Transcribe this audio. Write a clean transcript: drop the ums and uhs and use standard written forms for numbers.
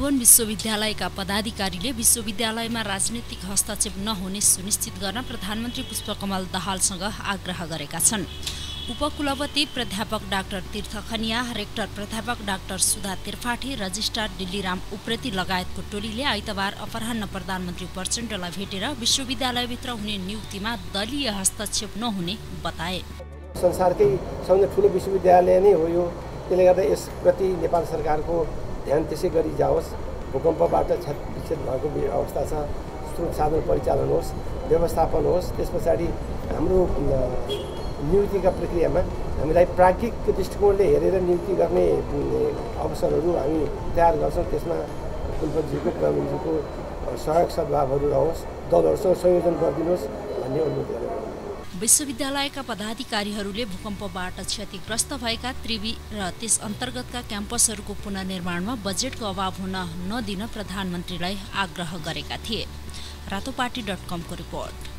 चितवन विश्वविद्यालयका पदाधिकारीले विश्वविद्यालयमा राजनीतिक हस्तक्षेप नहुने सुनिश्चित गर्न प्रधानमन्त्री पुष्पकमल दाहालसँग आग्रह गरेका छन्। उपकुलपति प्राध्यापक डाक्टर तीर्थ खनिया, रेक्टर प्राध्यापक डाक्टर सुधा त्रिपाठी, रजिस्ट्रार डिल्लीराम उप्रेती लगायतको टोलीले आइतबार अपराह्न प्रधानमन्त्री प्रचण्डलाई भेटेर विश्वविद्यालयभित्र हुने नियुक्तिमा दलीय हस्तक्षेप नहुने बताए। संसारकै सबैभन्दा ठुलो विश्वविद्यालय नै हो यो, त्यसले गर्दा यसप्रति नेपाल सरकारको ध्यान त्यसै गरी जाओस्। भूकम्पबाट क्षतिग्रस्त भएको अवस्था छ, स्रोत साधन परिचालन होस्, व्यवस्थापन होस्। त्यस पछाडि हाम्रो नियुक्तिका प्रक्रियामा हामीलाई प्राज्ञिक दृष्टिकोणले हेरेर नियुक्ति गर्ने अवसरहरू हामी तयार गर्छौँ। त्यसमा कुलपतिजीको, प्रधानमन्त्रीको सहयोग सद्भावहरू रहोस्, दलहरूसँग संयोजन गरिदिनुहोस् भन्ने अनुरोध गरेको। विश्वविद्यालयका पदाधिकारीहरूले भूकम्पबाट क्षतिग्रस्त भएका त्रिवी र त्यस अन्तर्गतका क्याम्पसहरूको पुनर्निर्माणमा बजेटको अभाव हुन नदिन प्रधानमन्त्रीलाई आग्रह गरेका थिए। रातोपाटी.com को रिपोर्ट।